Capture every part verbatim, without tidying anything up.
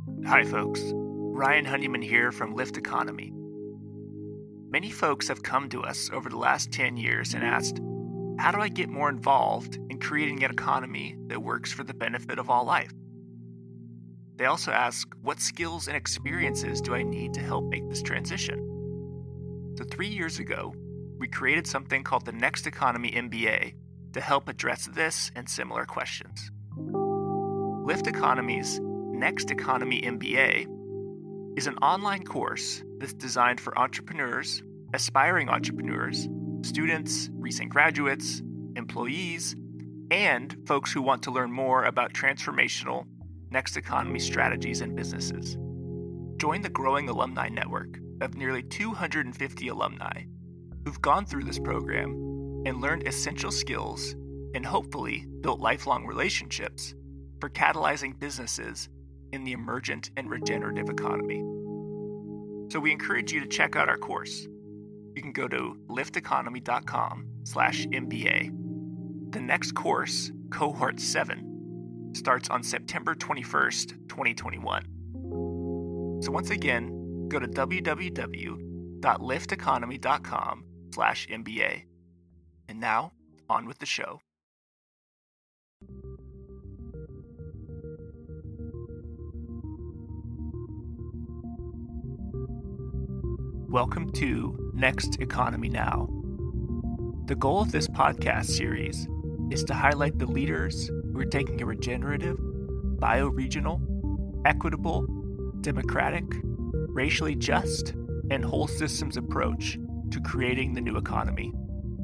Hi folks, Ryan Honeyman here from Lyft Economy. Many folks have come to us over the last ten years and asked, how do I get more involved in creating an economy that works for the benefit of all life? They also ask, what skills and experiences do I need to help make this transition? So three years ago, we created something called the Next Economy M B A to help address this and similar questions. Lyft Economy's Next Economy M B A is an online course that's designed for entrepreneurs, aspiring entrepreneurs, students, recent graduates, employees, and folks who want to learn more about transformational Next Economy strategies and businesses. Join the growing alumni network of nearly two hundred fifty alumni who've gone through this program and learned essential skills and hopefully built lifelong relationships for catalyzing businesses in the emergent and regenerative economy. So we encourage you to check out our course. You can go to lyfteconomy.com slash MBA. The next course, Cohort seven, starts on September twenty-first, twenty twenty-one. So once again, go to www.lyfteconomy.com slash MBA. And now, on with the show. Welcome to Next Economy Now. The goal of this podcast series is to highlight the leaders who are taking a regenerative, bioregional, equitable, democratic, racially just, and whole systems approach to creating the new economy.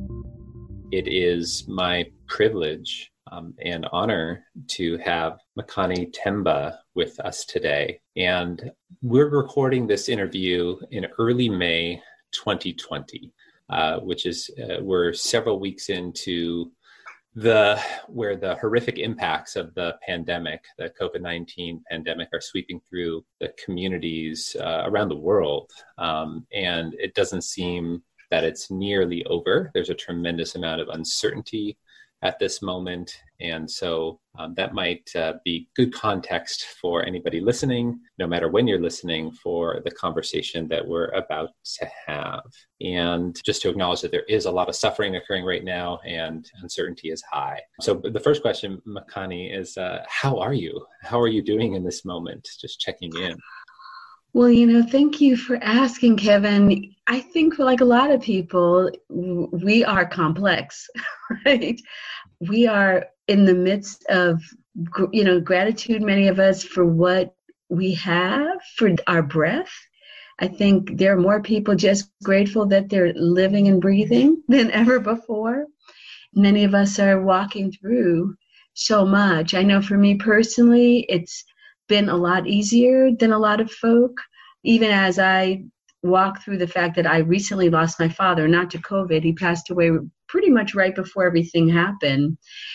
It is my privilege um, and honor to have Makani Temba with us today. And we're recording this interview in early May twenty twenty, uh, which is, uh, we're several weeks into the where the horrific impacts of the pandemic, the COVID nineteen pandemic, are sweeping through the communities uh, around the world. Um, and it doesn't seem that it's nearly over. There's a tremendous amount of uncertainty at this moment. And so um, that might uh, be good context for anybody listening, no matter when you're listening, for the conversation that we're about to have. And just to acknowledge that there is a lot of suffering occurring right now and uncertainty is high. So the first question, Makani, is uh, how are you? How are you doing in this moment? Just checking in. Well, you know, thank you for asking, Kevin. I think like a lot of people, we are complex, right? We are in the midst of, you know, gratitude, many of us, for what we have, for our breath. I think there are more people just grateful that they're living and breathing than ever before. Many of us are walking through so much. I know for me personally, it's been a lot easier than a lot of folk, even as I walk through the fact that I recently lost my father, not to COVID. He passed away pretty much right before everything happened.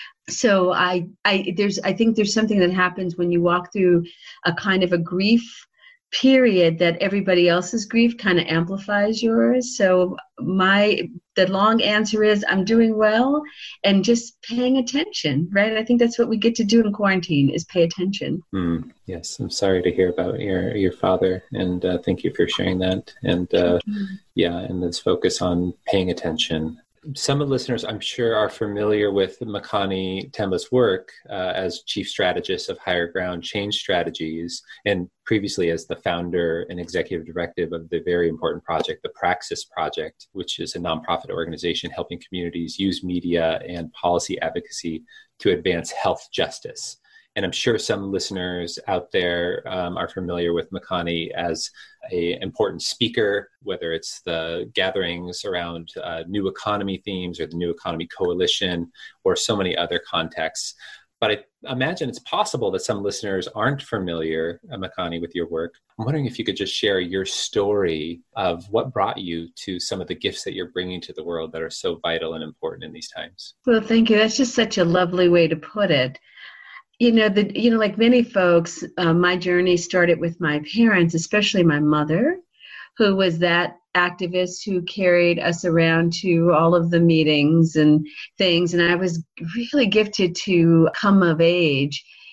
So I, I, there's, I think there's something that happens when you walk through a kind of a grief period that everybody else's grief kind of amplifies yours. So my, the long answer is I'm doing well and just paying attention, right? I think that's what we get to do in quarantine, is pay attention. Mm, yes, I'm sorry to hear about your, your father, and uh, thank you for sharing that. And uh, yeah, and let's focus on paying attention. Some of the listeners, I'm sure, are familiar with Makani Temba's work uh, as Chief Strategist of Higher Ground Change Strategies, and previously as the founder and executive director of the very important project, the Praxis Project, which is a nonprofit organization helping communities use media and policy advocacy to advance health justice. And I'm sure some listeners out there um, are familiar with Makani as an important speaker, whether it's the gatherings around uh, new economy themes or the New Economy Coalition or so many other contexts. But I imagine it's possible that some listeners aren't familiar, uh, Makani, with your work. I'm wondering if you could just share your story of what brought you to some of the gifts that you're bringing to the world that are so vital and important in these times. Well, thank you. That's just such a lovely way to put it. You know, the, you know, like many folks, uh, my journey started with my parents, especially my mother, who was that activist who carried us around to all of the meetings and things. And I was really gifted to come of age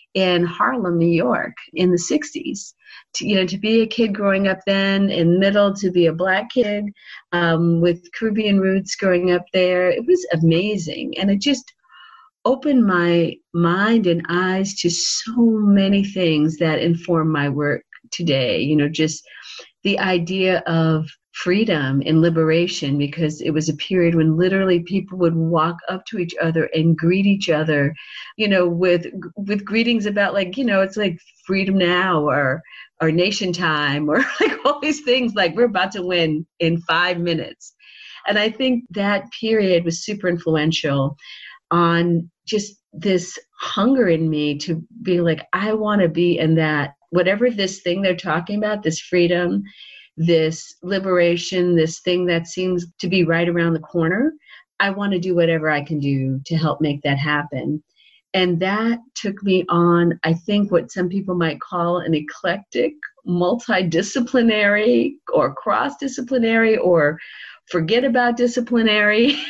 in Harlem, New York in the sixties. To, you know, to be a kid growing up then in middle, to be a Black kid um, with Caribbean roots growing up there, it was amazing. And it just opened my mind and eyes to so many things that inform my work today. You know, just the idea of freedom and liberation, because it was a period when literally people would walk up to each other and greet each other, you know, with with greetings about like, you know, it's like freedom now or or nation time or like all these things like we're about to win in five minutes. And I think that period was super influential on just this hunger in me to be like, I want to be in that, whatever this thing they're talking about, this freedom, this liberation, this thing that seems to be right around the corner. I want to do whatever I can do to help make that happen. And that took me on, I think, what some people might call an eclectic, multidisciplinary or cross-disciplinary or forget about disciplinary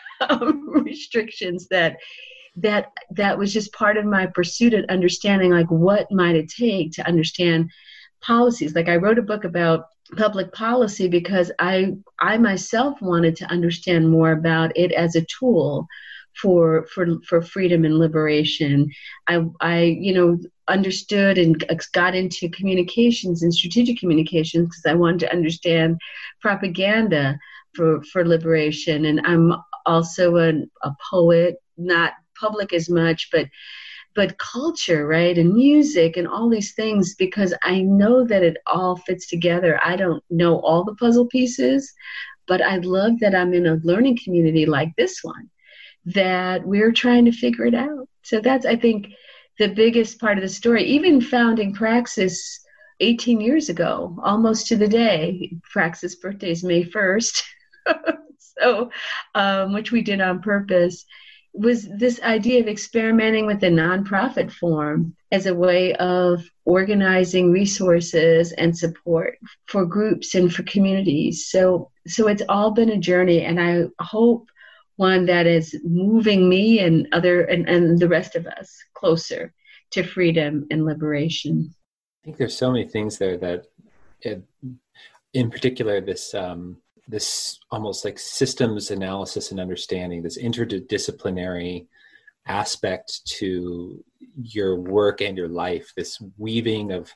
um, restrictions that that that was just part of my pursuit at understanding, like, what might it take to understand policies. Like, I wrote a book about public policy because I I myself wanted to understand more about it as a tool for for for freedom and liberation. I I you know understood and got into communications and strategic communications because I wanted to understand propaganda for for liberation. And I'm also an, a poet, not public as much, but but culture, right, and music and all these things, because I know that it all fits together. I don't know all the puzzle pieces, but I love that I'm in a learning community like this one, that we're trying to figure it out. So that's, I think, the biggest part of the story. Even founding Praxis eighteen years ago, almost to the day. Praxis birthday is May first, so um, which we did on purpose, was this idea of experimenting with the nonprofit form as a way of organizing resources and support for groups and for communities. So, so it's all been a journey, and I hope one that is moving me and other and, and the rest of us closer to freedom and liberation. I think there's so many things there that, it, in particular, this um, this almost like systems analysis and understanding, this interdisciplinary aspect to your work and your life, this weaving of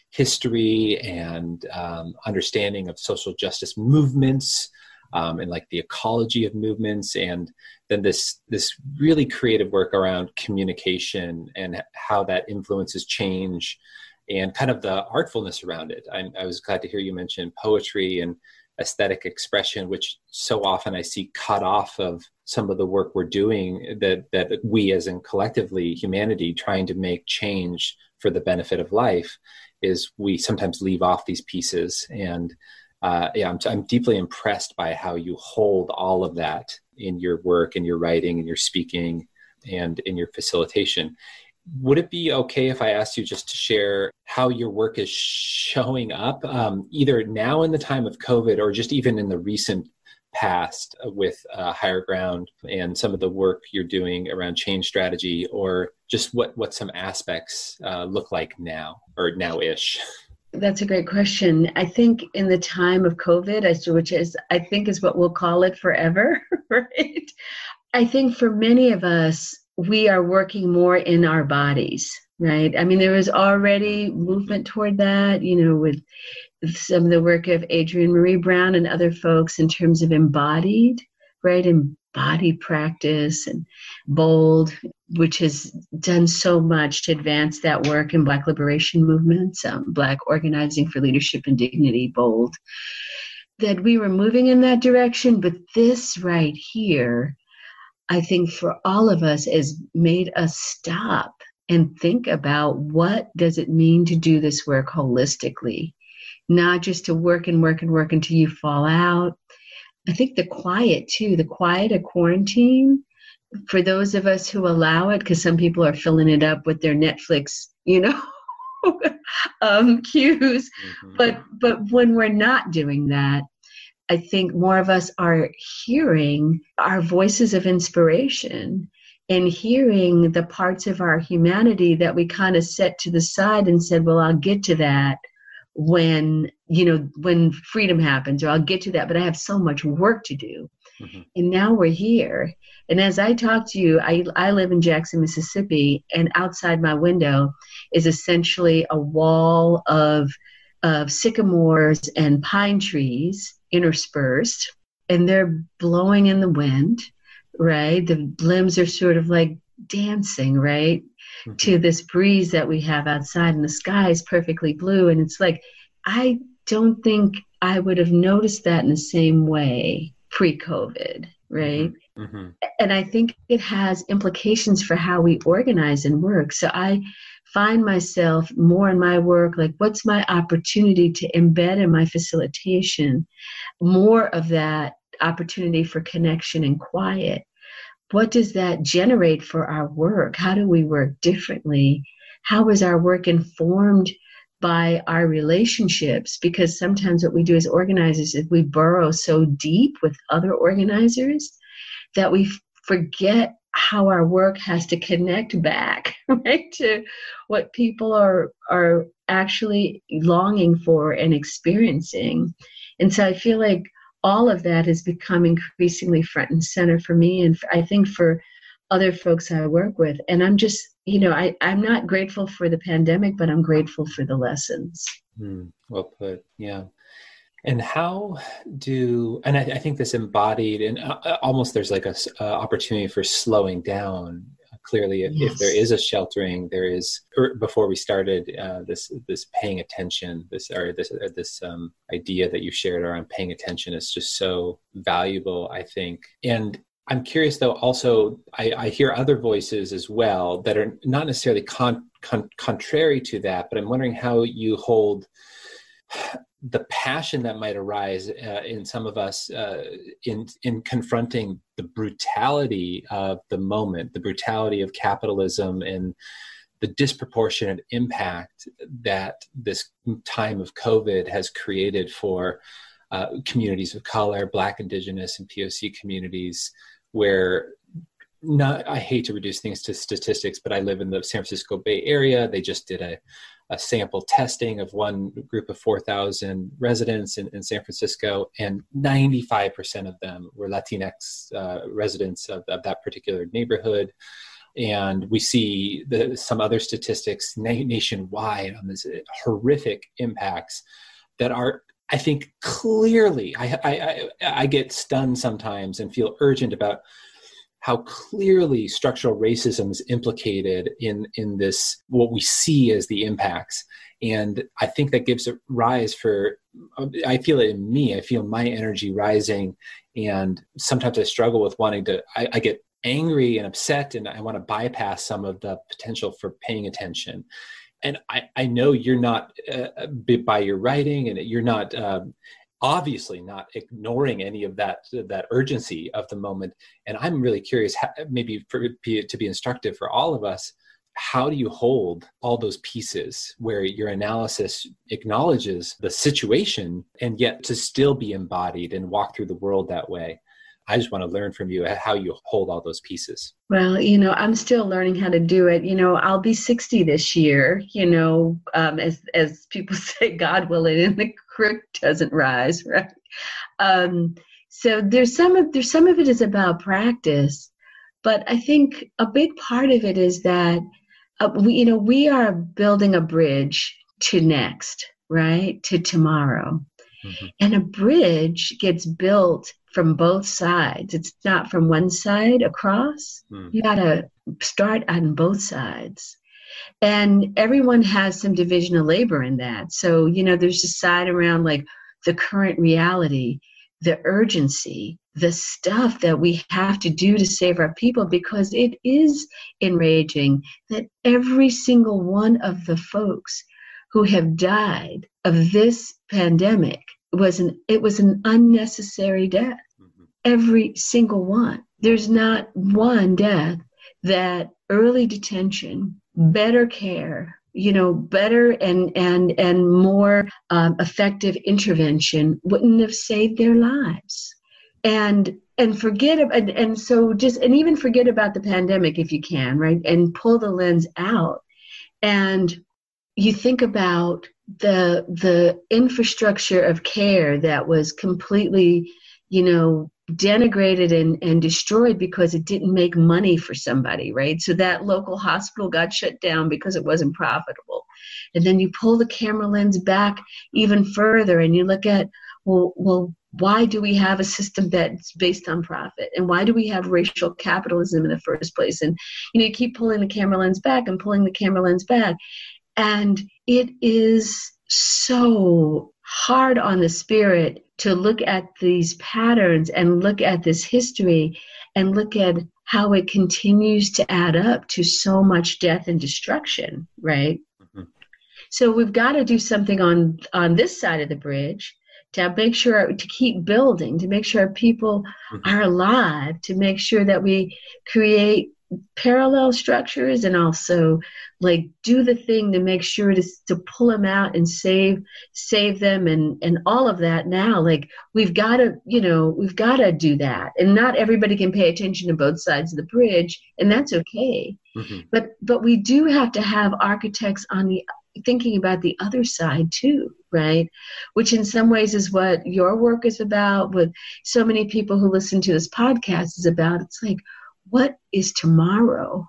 history and um, understanding of social justice movements, um, and like the ecology of movements, and then this this really creative work around communication and how that influences change and kind of the artfulness around it. I, I was glad to hear you mention poetry and aesthetic expression, which so often I see cut off of some of the work we're doing, that that we as in collectively humanity trying to make change for the benefit of life, is we sometimes leave off these pieces. And uh, yeah, I'm, I'm deeply impressed by how you hold all of that in your work, in your writing, in your speaking, and in your facilitation. Would it be okay if I asked you just to share how your work is showing up, um, either now in the time of COVID or just even in the recent past with uh, Higher Ground and some of the work you're doing around change strategy, or just what, what some aspects uh, look like now or now-ish? That's a great question. I think in the time of COVID, which is, I think is what we'll call it forever, right? I think for many of us, we are working more in our bodies, right? I mean, there was already movement toward that, you know, with some of the work of Adrienne Maree Brown and other folks in terms of embodied, right? Embodied practice and BOLD, which has done so much to advance that work in Black liberation movements, um, Black Organizing for Leadership and Dignity, BOLD, that we were moving in that direction. But this right here, I think for all of us, has made us stop and think about, what does it mean to do this work holistically, not just to work and work and work until you fall out. I think the quiet too, the quiet of quarantine, for those of us who allow it, because some people are filling it up with their Netflix, you know, um, cues. Mm-hmm. But but when we're not doing that, I think more of us are hearing our voices of inspiration and hearing the parts of our humanity that we kind of set to the side and said, well, I'll get to that when, you know, when freedom happens, or I'll get to that, but I have so much work to do. Mm-hmm. And now we're here. And as I talk to you, I, I live in Jackson, Mississippi, and outside my window is essentially a wall of, of sycamores and pine trees interspersed, and they're blowing in the wind, right? The limbs are sort of like dancing, right? Mm-hmm. To this breeze that we have outside, and the sky is perfectly blue. And it's like, I don't think I would have noticed that in the same way pre-COVID, right? Mm-hmm. Mm-hmm. And I think it has implications for how we organize and work. So I find myself more in my work, like, what's my opportunity to embed in my facilitation more of that opportunity for connection and quiet? What does that generate for our work? How do we work differently? How is our work informed by our relationships? Because sometimes what we do as organizers is we burrow so deep with other organizers that we forget how our work has to connect back, right, to what people are are actually longing for and experiencing. And so I feel like all of that has become increasingly front and center for me, and I think for other folks I work with. And I'm just, you know, I, I'm not grateful for the pandemic, but I'm grateful for the lessons. Mm, well put, yeah. And how do, and I, I think this embodied, and uh, almost there's like a uh, opportunity for slowing down. Clearly, if, yes. if there is a sheltering, there is, or before we started uh, this this paying attention, this or this or this um, idea that you shared around paying attention is just so valuable, I think. And I'm curious, though, also, I, I hear other voices as well that are not necessarily con, con, contrary to that, but I'm wondering how you hold the passion that might arise uh, in some of us uh, in in confronting the brutality of the moment, the brutality of capitalism, and the disproportionate impact that this time of COVID has created for uh, communities of color, Black, Indigenous, and P O C communities, where not, I hate to reduce things to statistics, but I live in the San Francisco Bay Area. They just did a a sample testing of one group of four thousand residents in, in San Francisco, and ninety-five percent of them were Latinx uh, residents of, of that particular neighborhood. And we see the, some other statistics na- nationwide on this horrific impacts that are, I think, clearly, I, I, I, I get stunned sometimes and feel urgent about how clearly structural racism is implicated in, in this, what we see as the impacts. And I think that gives a rise for, I feel it in me, I feel my energy rising. And sometimes I struggle with wanting to, I, I get angry and upset, and I want to bypass some of the potential for paying attention. And I, I know you're not, uh, by your writing, and you're not, um, obviously not ignoring any of that that urgency of the moment. And I'm really curious, how, maybe for it to be instructive for all of us, how do you hold all those pieces where your analysis acknowledges the situation and yet to still be embodied and walk through the world that way? I just want to learn from you how you hold all those pieces. Well, you know, I'm still learning how to do it. You know, I'll be sixty this year, you know, um, as as people say, God willing, and the creek doesn't rise, right? Um, so there's some of there's some of it is about practice, but I think a big part of it is that uh, we, you know, we are building a bridge to next, right? To tomorrow. Mm-hmm. And a bridge gets built from both sides. It's not from one side across. Mm. You got to start on both sides. And everyone has some division of labor in that. So, you know, there's a side around like the current reality, the urgency, the stuff that we have to do to save our people, because it is enraging that every single one of the folks who have died of this pandemic was an it was an unnecessary death. Mm-hmm. Every single one. There's not one death that early detention, better care, you know, better and and and more um, effective intervention wouldn't have saved their lives. And and forget ab- and, and so just and even forget about the pandemic if you can, right? And pull the lens out, and you think about the the infrastructure of care that was completely, you know, denigrated and, and destroyed because it didn't make money for somebody, right? So that local hospital got shut down because it wasn't profitable. And then you pull the camera lens back even further and you look at, well, well, why do we have a system that's based on profit? And why do we have racial capitalism in the first place? And, you know, you keep pulling the camera lens back and pulling the camera lens back. And it is so hard on the spirit to look at these patterns and look at this history and look at how it continues to add up to so much death and destruction, right? Mm-hmm. So we've got to do something on, on this side of the bridge to make sure, to keep building, to make sure people mm-hmm. are alive, to make sure that we create parallel structures and also like do the thing to make sure to to pull them out and save save them and and all of that. Now, like we've got to, you know, we've got to do that, and not everybody can pay attention to both sides of the bridge, and that's okay. Mm-hmm. But but we do have to have architects on the thinking about the other side too, right? Which in some ways is what your work is about, what so many people who listen to this podcast is about. It's like, what is tomorrow?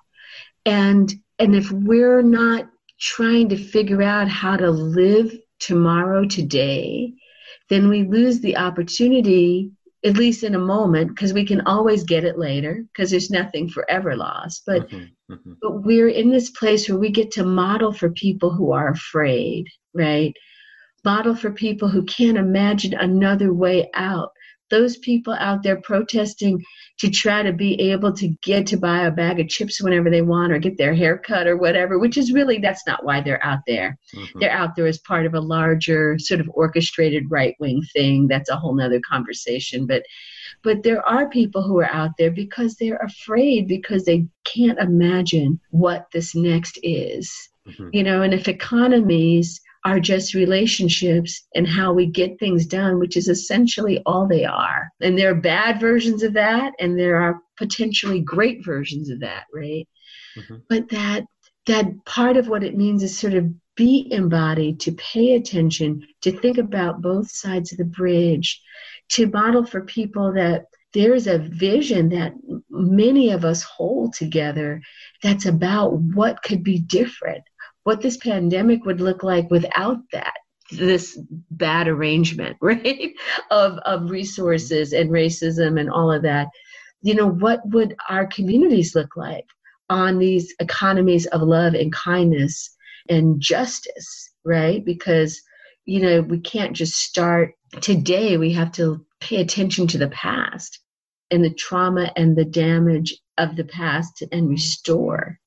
And and if we're not trying to figure out how to live tomorrow today, then we lose the opportunity, at least in a moment, because we can always get it later, because there's nothing forever lost. But, mm-hmm, mm-hmm. but we're in this place where we get to model for people who are afraid, right? Model for people who can't imagine another way out. Those people out there protesting to try to be able to get to buy a bag of chips whenever they want or get their hair cut or whatever, which is really, that's not why they're out there. Mm-hmm. They're out there as part of a larger sort of orchestrated right-wing thing. That's a whole nother conversation. But but there are people who are out there because they're afraid, because they can't imagine what this next is. Mm-hmm. You know, and if economies are just relationships and how we get things done, which is essentially all they are. And there are bad versions of that, and there are potentially great versions of that, right? Mm-hmm. But that that part of what it means is sort of be embodied, to pay attention, to think about both sides of the bridge, to model for people that there's a vision that many of us hold together that's about what could be different, what this pandemic would look like without that, this bad arrangement, right, of, of resources and racism and all of that. You know, what would our communities look like on these economies of love and kindness and justice, right? Because, you know, we can't just start today. We have to pay attention to the past and the trauma and the damage of the past and restore.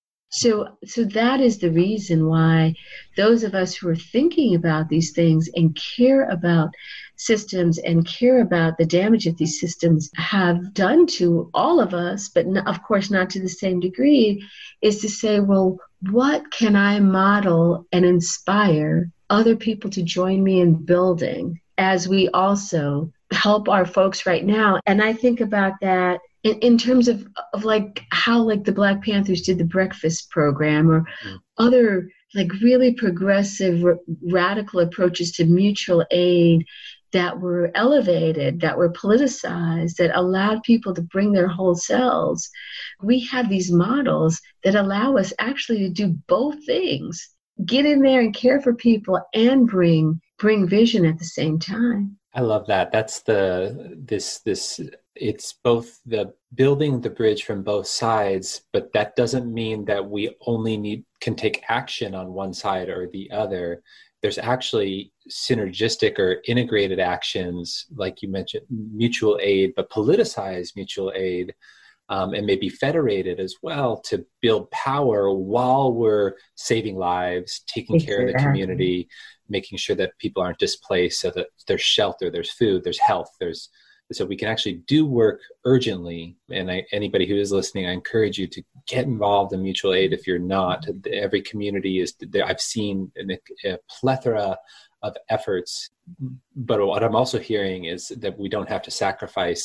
So so that is the reason why those of us who are thinking about these things and care about systems and care about the damage that these systems have done to all of us, but not, of course not to the same degree, is to say, well, what can I model and inspire other people to join me in building as we also help our folks right now? And I think about that In, in terms of, of like how like the Black Panthers did the breakfast program, or mm. other like really progressive r- radical approaches to mutual aid that were elevated, that were politicized, that allowed people to bring their whole selves. We have these models that allow us actually to do both things, get in there and care for people and bring bring vision at the same time. I love that. That's the, this, this, it's both the building the bridge from both sides, but that doesn't mean that we only need, can take action on one side or the other. There's actually synergistic or integrated actions, like you mentioned, mutual aid, but politicized mutual aid, um, and maybe federated as well, to build power while we're saving lives, taking exactly. care of the community, making sure that people aren't displaced, so that there's shelter, there's food, there's health, there's, so we can actually do work urgently. And I, anybody who is listening, I encourage you to get involved in mutual aid if you're not. Every community is there. I've seen a, a plethora of efforts, but what I'm also hearing is that we don't have to sacrifice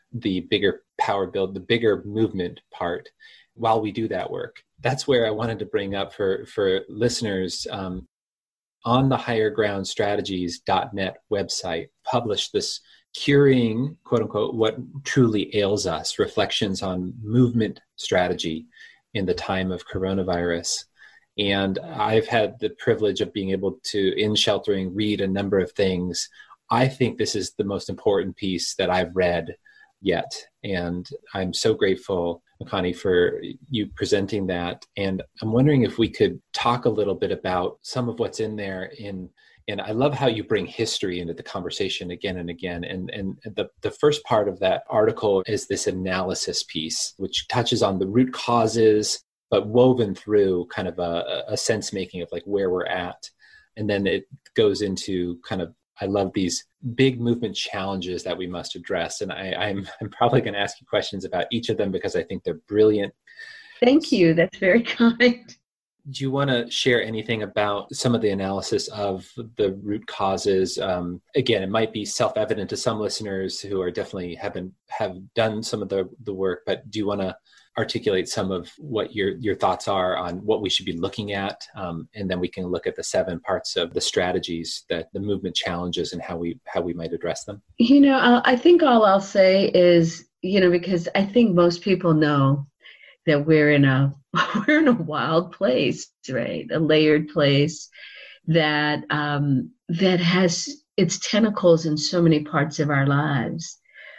the bigger power build, the bigger movement part while we do that work. That's where I wanted to bring up for, for listeners, um, on the higher ground strategies dot net website, published this Curing, quote unquote, what truly ails us, reflections on movement strategy in the time of coronavirus. And I've had the privilege of being able to, in sheltering, read a number of things. I think this is the most important piece that I've read yet. And I'm so grateful, Makani, for you presenting that. And I'm wondering if we could talk a little bit about some of what's in there. In, and I love how you bring history into the conversation again and again. And, and the, the first part of that article is this analysis piece, which touches on the root causes, but woven through kind of a, a sense making of like where we're at. And then it goes into kind of, I love these big movement challenges that we must address. And I, I'm, I'm probably going to ask you questions about each of them because I think they're brilliant. Thank you. That's very kind. Do you want to share anything about some of the analysis of the root causes? Um, again, it might be self-evident to some listeners who are definitely haven't have done some of the, the work, but do you want to articulate some of what your your thoughts are on what we should be looking at, um, and then we can look at the seven parts of the strategies that the movement challenges and how we how we might address them? You know, uh, I think all I'll say is, you know, because I think most people know that we're in a we're in a wild place, right? A layered place that um, that has its tentacles in so many parts of our lives,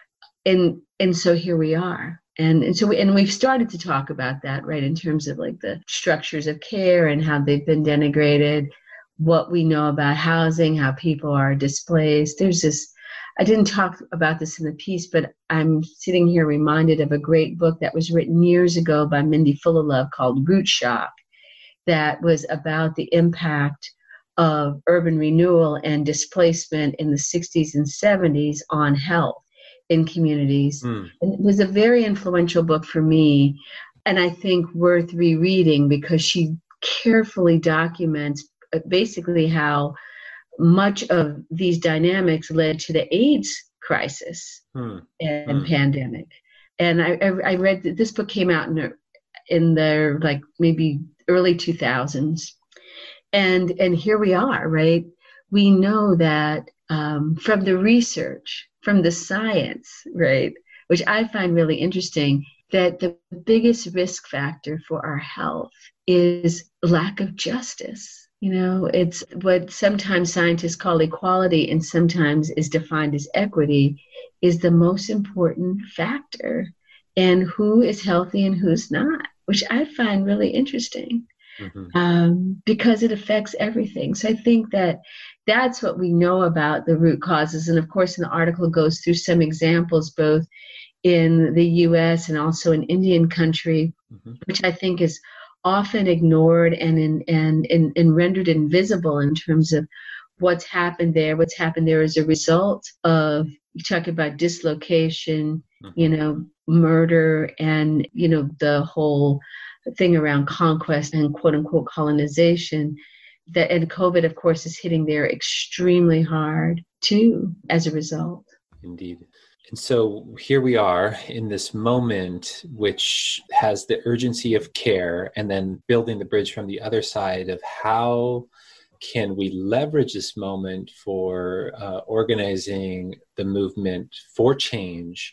and and so here we are. And, and so we, and we've started to talk about that, right, in terms of like the structures of care and how they've been denigrated, what we know about housing, how people are displaced. There's this, I didn't talk about this in the piece, but I'm sitting here reminded of a great book that was written years ago by Mindy Fullilove called Root Shock, that was about the impact of urban renewal and displacement in the sixties and seventies on health in communities. Mm. And it was a very influential book for me, and I think worth rereading because she carefully documents basically how much of these dynamics led to the AIDS crisis mm. and mm. pandemic. And I, I read that this book came out in, in the like maybe early two thousands. And, and here we are, right? We know that um, from the research, from the science, right, which I find really interesting, that the biggest risk factor for our health is lack of justice. You know, it's what sometimes scientists call equality and sometimes is defined as equity, is the most important factor. And who is healthy and who's not, which I find really interesting. Mm-hmm. Um, because it affects everything. So I think that that's what we know about the root causes. And of course, in the article goes through some examples, both in the U S and also in Indian country, mm-hmm. which I think is often ignored and, in, and, and, and rendered invisible in terms of what's happened there, what's happened there as a result of, you talk about dislocation, mm-hmm. you know, murder, and, you know, the whole thing around conquest and quote unquote colonization, that, and COVID, of course, is hitting there extremely hard too as a result. Indeed. And so here we are in this moment, which has the urgency of care, and then building the bridge from the other side of how can we leverage this moment for uh, organizing the movement for change,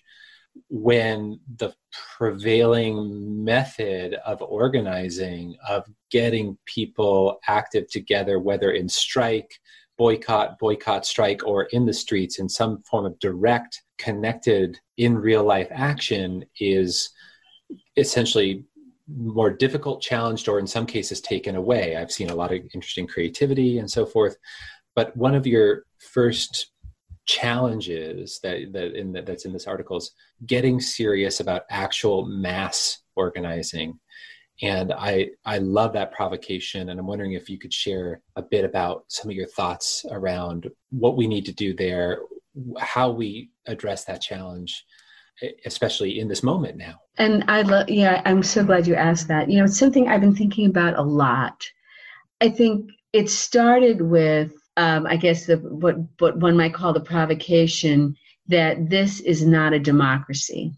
when the prevailing method of organizing, of getting people active together, whether in strike, boycott, boycott, strike, or in the streets in some form of direct, connected, in real life action, is essentially more difficult, challenged, or in some cases taken away. I've seen a lot of interesting creativity and so forth. But one of your first challenges that, that in the, that's in this article is getting serious about actual mass organizing. And I, I love that provocation. And I'm wondering if you could share a bit about some of your thoughts around what we need to do there, how we address that challenge, especially in this moment now. And I love, yeah, I'm so glad you asked that. You know, it's something I've been thinking about a lot. I think it started with, Um, I guess the, what what one might call the provocation that this is not a democracy,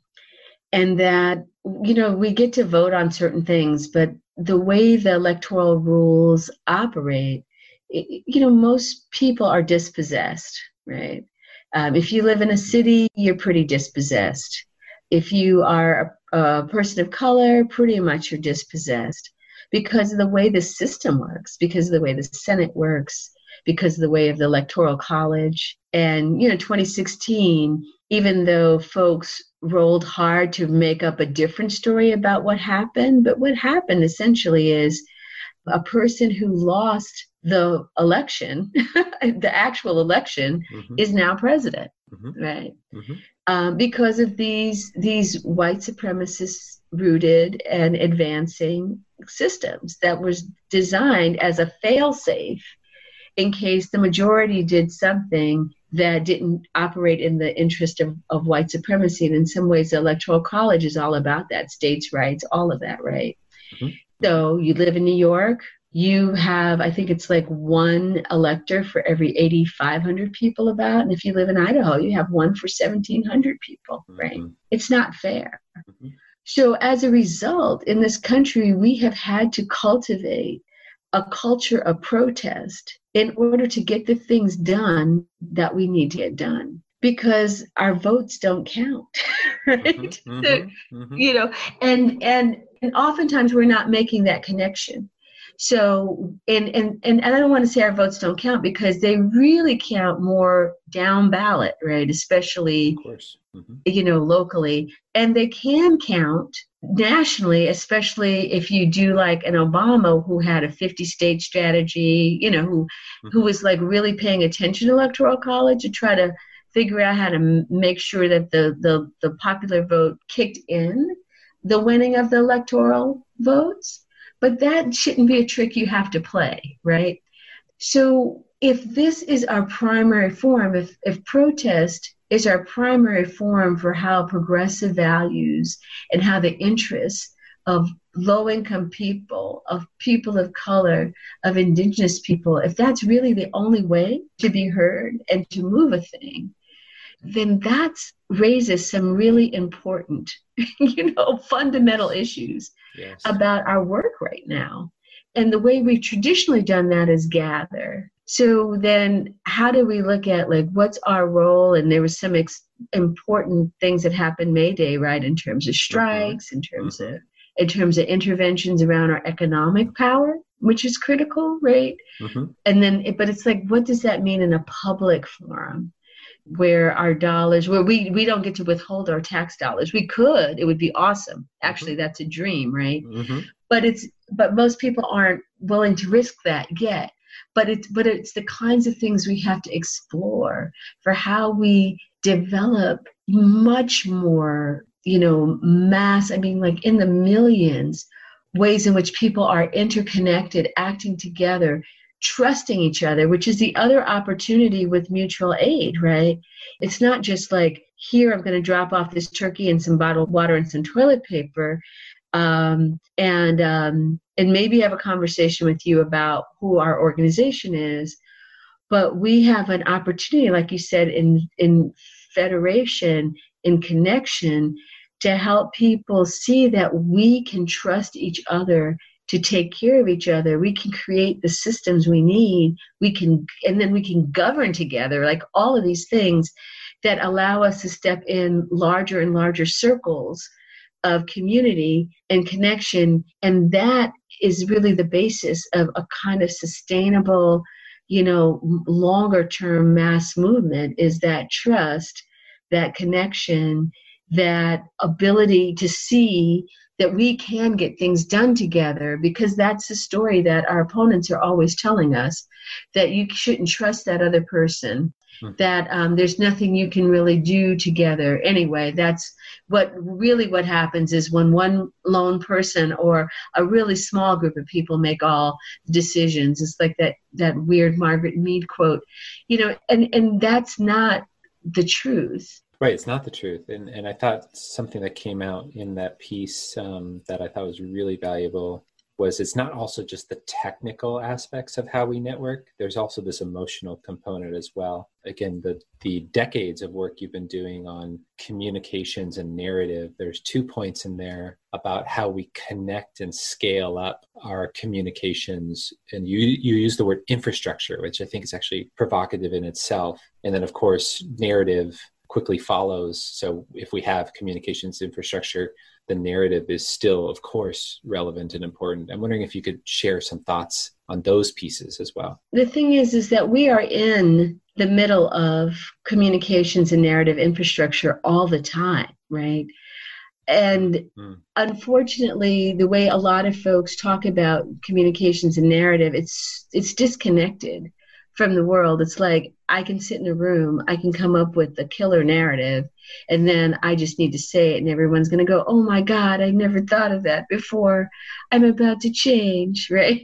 and that, you know, we get to vote on certain things, but the way the electoral rules operate, it, you know, most people are dispossessed, right? Um, if you live in a city, you're pretty dispossessed. If you are a, a person of color, pretty much you're dispossessed because of the way the system works, because of the way the Senate works, because of the way of the Electoral College. And, you know, twenty sixteen, even though folks rolled hard to make up a different story about what happened, but what happened essentially is a person who lost the election, the actual election, mm-hmm. is now president, mm-hmm. right? Mm-hmm. Um, because of these these white supremacist rooted and advancing systems that was designed as a fail-safe in case the majority did something that didn't operate in the interest of, of white supremacy. And in some ways, the Electoral College is all about that, states' rights, all of that, right? Mm-hmm. So you live in New York, you have, I think it's like one elector for every eighty-five hundred people about. And if you live in Idaho, you have one for seventeen hundred people, right? Mm-hmm. It's not fair. Mm-hmm. So as a result, in this country, we have had to cultivate a culture of protest in order to get the things done that we need to get done, because our votes don't count, right? Mm-hmm, so, mm-hmm. You know, and, and and oftentimes we're not making that connection. So, and, and, and I don't want to say our votes don't count, because they really count more down ballot, right? Especially, of course. Mm-hmm. you know, locally. And they can count nationally, especially if you do like an Obama who had a fifty state strategy, you know, who, mm-hmm. who was like really paying attention to Electoral College to try to figure out how to m- make sure that the, the, the popular vote kicked in the winning of the electoral votes. But that shouldn't be a trick you have to play, right? So if this is our primary form, if, if protest is our primary form for how progressive values and how the interests of low-income people, of people of color, of indigenous people, if that's really the only way to be heard and to move a thing, then that raises some really important, you know, fundamental issues yes. about our work right now. And the way we've traditionally done that is gather. So then how do we look at, like, what's our role? And there was some ex- important things that happened May Day, right, in terms of strikes, mm-hmm. in terms mm-hmm. of in terms of interventions around our economic power, which is critical, right? Mm-hmm. And then, but it's like, what does that mean in a public forum? Where our dollars, where we, we don't get to withhold our tax dollars. We could, it would be awesome. Actually, mm-hmm. that's a dream, right? Mm-hmm. But it's, but most people aren't willing to risk that yet. But it's, but it's the kinds of things we have to explore for how we develop much more, you know, mass, I mean, like in the millions, ways in which people are interconnected, acting together, trusting each other, which is the other opportunity with mutual aid, right? It's not just like, here, I'm going to drop off this turkey and some bottled water and some toilet paper, um, and um, and maybe have a conversation with you about who our organization is. But we have an opportunity, like you said, in in federation, in connection, to help people see that we can trust each other to take care of each other. We can create the systems we need. We can, and then we can govern together, like all of these things that allow us to step in larger and larger circles of community and connection. And that is really the basis of a kind of sustainable, you know, longer term mass movement, is that trust, that connection, that ability to see that we can get things done together, because that's the story that our opponents are always telling us, that you shouldn't trust that other person, mm-hmm. that um, there's nothing you can really do together. Anyway, that's what really what happens is when one lone person or a really small group of people make all decisions. It's like that, that weird Margaret Mead quote, you know, and, and that's not the truth. Right, it's not the truth. And and I thought something that came out in that piece um, that I thought was really valuable was it's not also just the technical aspects of how we network. There's also this emotional component as well. Again, the, the decades of work you've been doing on communications and narrative, there's two points in there about how we connect and scale up our communications. And you, you use the word infrastructure, which I think is actually provocative in itself. And then, of course, narrative quickly follows. So if we have communications infrastructure, the narrative is still, of course, relevant and important. I'm wondering if you could share some thoughts on those pieces as well. The thing is, is that we are in the middle of communications and narrative infrastructure all the time, right? And mm. unfortunately, the way a lot of folks talk about communications and narrative, it's it's disconnected from the world. It's like, I can sit in a room, I can come up with a killer narrative, and then I just need to say it, and everyone's going to go, oh my God, I never thought of that before. I'm about to change, right?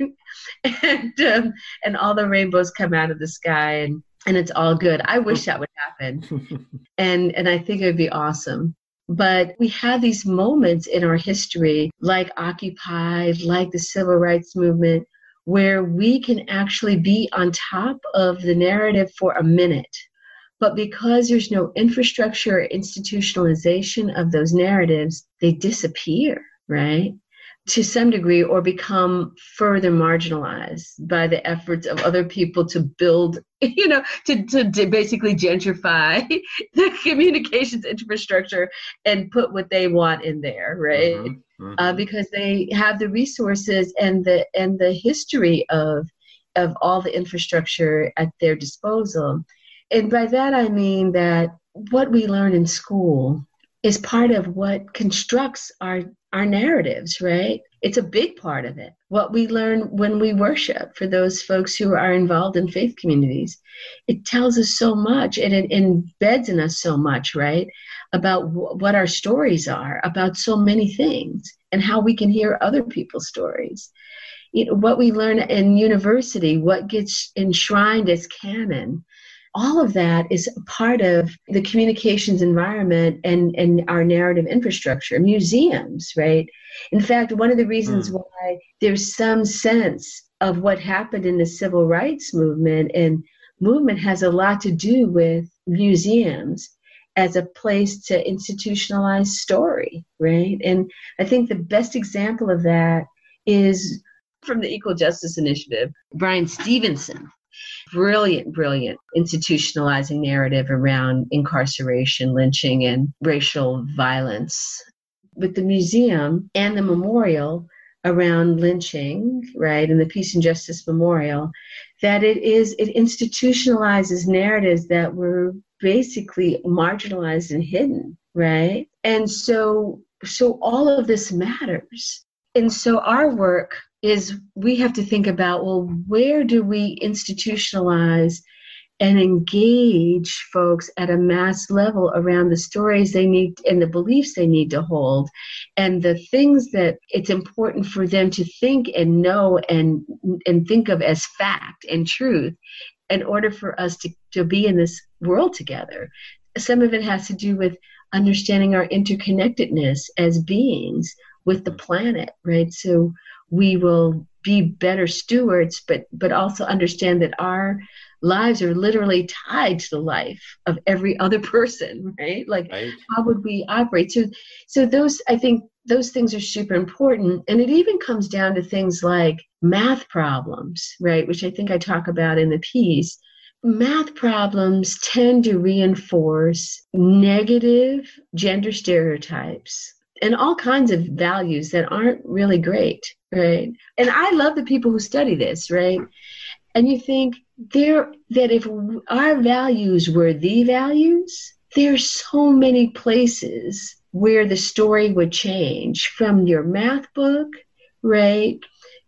and um, and all the rainbows come out of the sky, and, and it's all good. I wish that would happen. and and I think it would be awesome. But we have these moments in our history, like Occupy, like the Civil Rights Movement, where we can actually be on top of the narrative for a minute. But because there's no infrastructure or institutionalization of those narratives, they disappear, right? To some degree, or become further marginalized by the efforts of other people to build, you know, to, to, to basically gentrify the communications infrastructure and put what they want in there, right? Mm-hmm. Mm-hmm. Uh, because they have the resources and the and the history of of all the infrastructure at their disposal. And by that I mean that what we learn in school is part of what constructs our our narratives, right? It's a big part of it. What we learn when we worship, for those folks who are involved in faith communities, it tells us so much, and it embeds in us so much, right? About w- what our stories are, about so many things, and how we can hear other people's stories. You know, what we learn in university, what gets enshrined as canon, all of that is part of the communications environment and, and our narrative infrastructure. Museums, right? In fact, one of the reasons mm. why there's some sense of what happened in the civil rights movement and movement has a lot to do with museums as a place to institutionalize story, right? And I think the best example of that is from the Equal Justice Initiative, Bryan Stevenson. Brilliant, brilliant institutionalizing narrative around incarceration, lynching, and racial violence. With the museum and the memorial around lynching, right, and the Peace and Justice Memorial, that it is, it institutionalizes narratives that were basically marginalized and hidden, right? And so, so all of this matters. And so our work is we have to think about, well, where do we institutionalize and engage folks at a mass level around the stories they need and the beliefs they need to hold and the things that it's important for them to think and know and, and think of as fact and truth in order for us to, to be in this world together. Some of it has to do with understanding our interconnectedness as beings with the planet, right? So we will be better stewards, but but also understand that our lives are literally tied to the life of every other person, right? Like, right. How would we operate? So, so those, I think those things are super important. And it even comes down to things like math problems, right? Which I think I talk about in the piece. Math problems tend to reinforce negative gender stereotypes and all kinds of values that aren't really great, right? And I love the people who study this, right? And you think there that if our values were the values, there's so many places where the story would change, from your math book, right,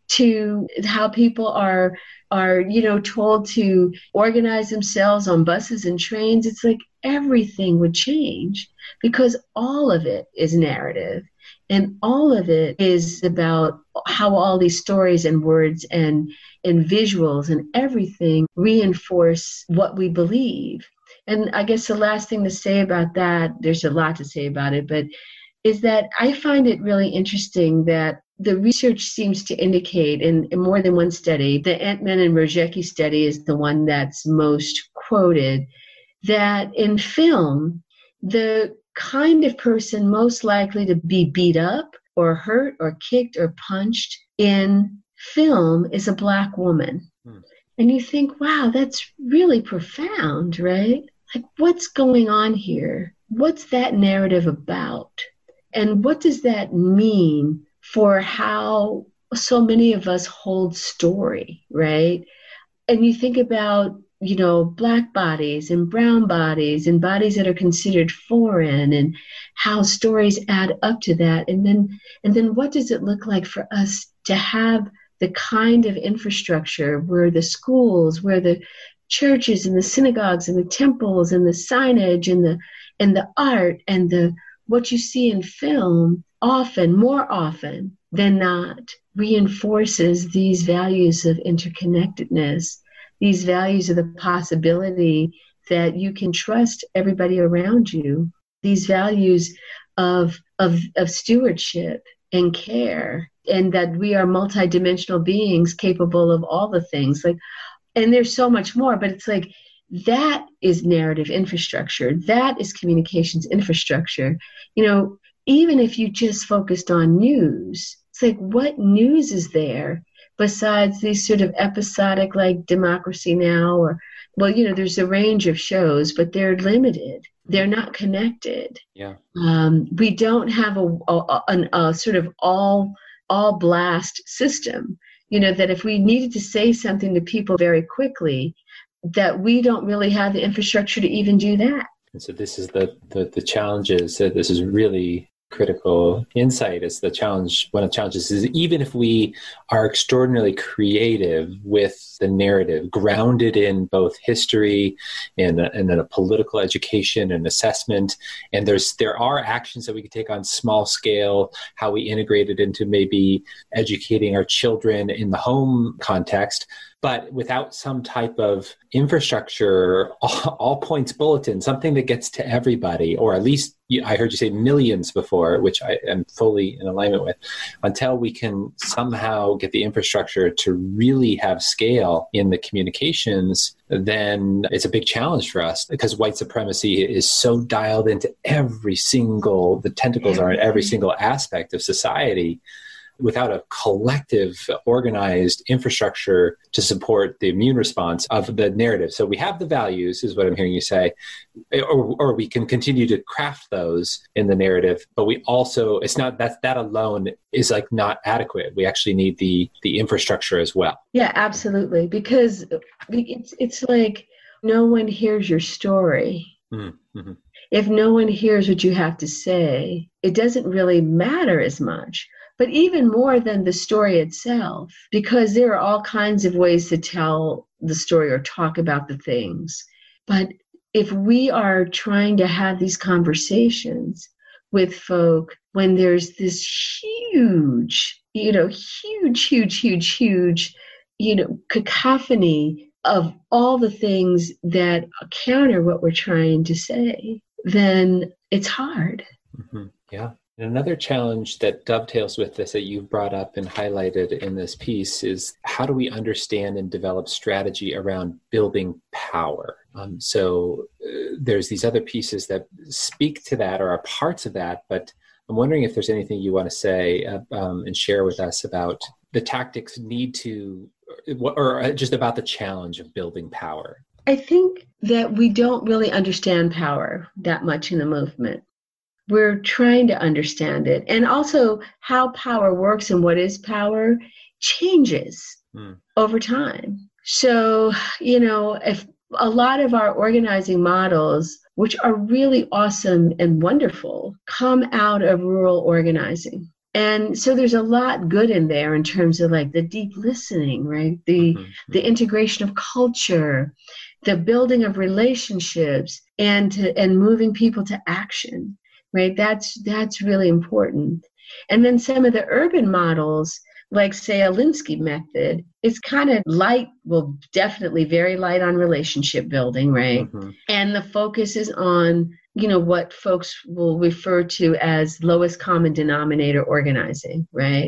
to how people are are you know told to organize themselves on buses and trains. It's like everything would change, because all of it is narrative, and all of it is about how all these stories and words and and visuals and everything reinforce what we believe. And I guess the last thing to say about that, there's a lot to say about it, but is that I find it really interesting that the research seems to indicate in, in more than one study, the Entman and Rozhecki study is the one that's most quoted, that in film, the kind of person most likely to be beat up or hurt or kicked or punched in film is a Black woman. Hmm. And you think, wow, that's really profound, right? Like, what's going on here? What's that narrative about? And what does that mean for how so many of us hold story, right? And you think about, you know, Black bodies and brown bodies and bodies that are considered foreign, and how stories add up to that. And then, and then what does it look like for us to have the kind of infrastructure where the schools, where the churches and the synagogues and the temples and the signage and the and the art and the what you see in film often, more often than not, reinforces these values of interconnectedness, these values of the possibility that you can trust everybody around you, these values of of, of stewardship and care, and that we are multidimensional beings capable of all the things. Like, and there's so much more, but it's like, that is narrative infrastructure. That is communications infrastructure. You know, even if you just focused on news, it's like, what news is there besides these sort of episodic, like Democracy Now! Or, well, you know, there's a range of shows, but they're limited. They're not connected. Yeah. Um, we don't have a, a, a, a sort of all all blast system. You know, that if we needed to say something to people very quickly, that we don't really have the infrastructure to even do that. And so this is the, the, the challenges. So this is really critical insight. Is the challenge, one of the challenges is, even if we are extraordinarily creative with the narrative, grounded in both history and, and in a political education and assessment, and there's there are actions that we can take on small scale, how we integrate it into maybe educating our children in the home context, but without some type of infrastructure, all, all points bulletin, something that gets to everybody, or at least I heard you say millions before, which I am fully in alignment with, until we can somehow get the infrastructure to really have scale in the communications, then it's a big challenge for us, because white supremacy is so dialed into every single, the tentacles are in every single aspect of society. Without a collective, organized infrastructure to support the immune response of the narrative. So we have the values, is what I'm hearing you say, or, or we can continue to craft those in the narrative, but we also, it's not, that that alone is like not adequate. We actually need the the infrastructure as well. Yeah, absolutely. Because it's, it's like, no one hears your story. Mm-hmm. If no one hears what you have to say, it doesn't really matter as much. But even more than the story itself, because there are all kinds of ways to tell the story or talk about the things. But if we are trying to have these conversations with folk when there's this huge, you know, huge, huge, huge, huge, you know, cacophony of all the things that counter what we're trying to say, then it's hard. Mm-hmm. Yeah. And another challenge that dovetails with this that you've brought up and highlighted in this piece is, how do we understand and develop strategy around building power? Um, so uh, there's these other pieces that speak to that or are parts of that, but I'm wondering if there's anything you want to say uh, um, and share with us about the tactics need to, or, or just about the challenge of building power. I think that we don't really understand power that much in the movement. We're trying to understand it. And also how power works and what is power changes mm. over time. So, you know, if a lot of our organizing models, which are really awesome and wonderful, come out of rural organizing. And so there's a lot good in there in terms of like the deep listening, right? The, mm-hmm. the integration of culture, the building of relationships, and to, and moving people to action. Right, that's that's really important. And then some of the urban models, like say a Linsky method, it's kind of light, well, definitely very light on relationship building, right? Mm-hmm. And the focus is on, you know, what folks will refer to as lowest common denominator organizing, right?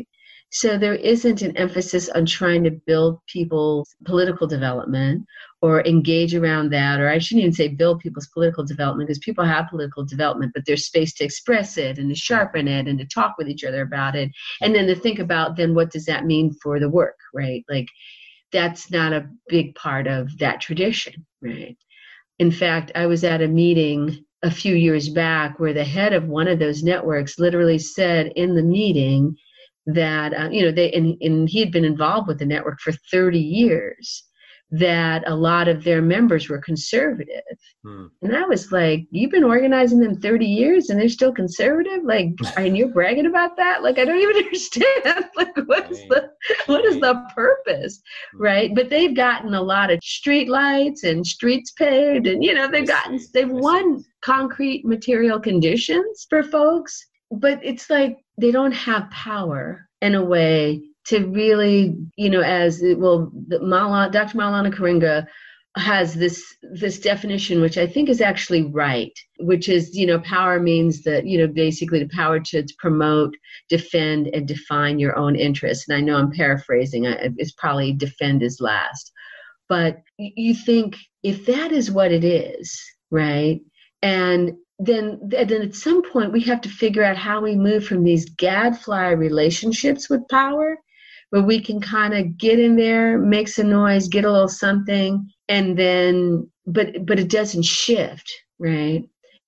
So there isn't an emphasis on trying to build people's political development or engage around that, or I shouldn't even say build people's political development, because people have political development, but there's space to express it and to sharpen it and to talk with each other about it. And then to think about then what does that mean for the work, right? Like that's not a big part of that tradition, right? In fact, I was at a meeting a few years back where the head of one of those networks literally said in the meeting that, uh, you know, they, and, and he had been involved with the network for thirty years, that a lot of their members were conservative. Hmm. And I was like, you've been organizing them thirty years and they're still conservative? Like, and you're bragging about that? Like, I don't even understand. Like, what is the, what is the purpose, right? But they've gotten a lot of street lights and streets paved, and, you know, they've gotten, they've won concrete material conditions for folks, but it's like they don't have power in a way to really, you know, as well, the Maulana, Doctor Maulana Karenga has this this definition, which I think is actually right, which is, you know, power means that, you know, basically the power to, to promote, defend, and define your own interests. And I know I'm paraphrasing, it's probably defend is last. But you think if that is what it is, right, and then, then at some point we have to figure out how we move from these gadfly relationships with power, where we can kind of get in there, make some noise, get a little something, and then, but but it doesn't shift, right?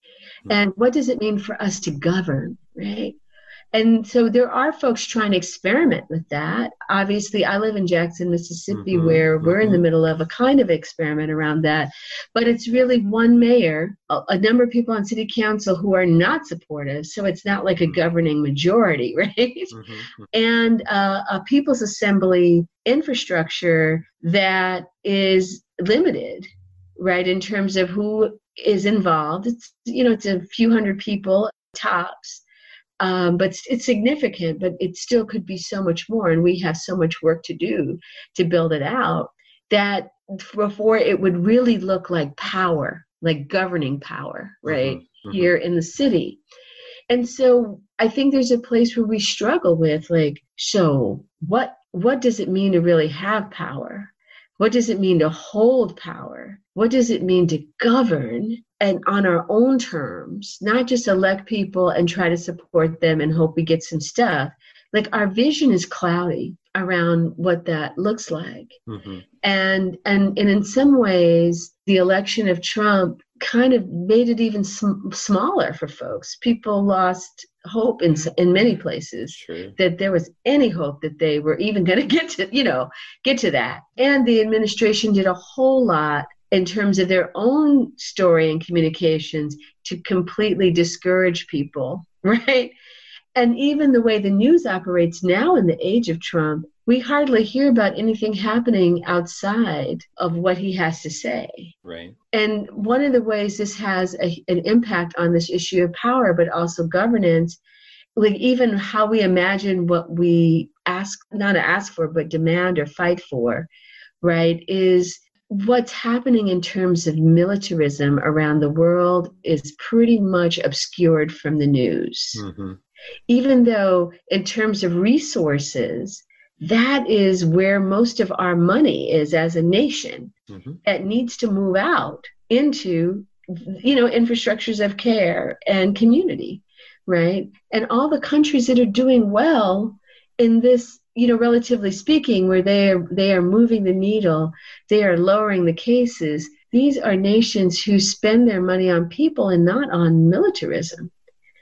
And what does it mean for us to govern, right? And so there are folks trying to experiment with that. Obviously, I live in Jackson, Mississippi, mm-hmm, where we're mm-hmm. in the middle of a kind of experiment around that. But it's really one mayor, a, a number of people on city council who are not supportive. So it's not like a governing majority, right? Mm-hmm. And uh, a People's Assembly infrastructure that is limited, right, in terms of who is involved. It's, you know, it's a few hundred people tops. Um, but it's significant, but it still could be so much more. And we have so much work to do to build it out, that before it would really look like power, like governing power, right, mm-hmm, mm-hmm. here in the city. And so I think there's a place where we struggle with, like, so what, what does it mean to really have power? What does it mean to hold power? What does it mean to govern, and on our own terms, not just elect people and try to support them and hope we get some stuff? Like, our vision is cloudy around what that looks like. Mm-hmm. And, and, and in some ways, the election of Trump kind of made it even sm- smaller for folks. People lost hope in in many places, True. That there was any hope that they were even going to get to, you know, get to that. And the administration did a whole lot in terms of their own story and communications to completely discourage people, right? And even the way the news operates now in the age of Trump, we hardly hear about anything happening outside of what he has to say. Right. And one of the ways this has a, an impact on this issue of power, but also governance, like even how we imagine what we ask, not ask for, but demand or fight for, right, is what's happening in terms of militarism around the world is pretty much obscured from the news. Mm-hmm. Even though in terms of resources, that is where most of our money is as a nation. Mm-hmm. It needs to move out into, you know, infrastructures of care and community, right? And all the countries that are doing well in this, you know, relatively speaking, where they are, they are moving the needle, they are lowering the cases. These are nations who spend their money on people and not on militarism.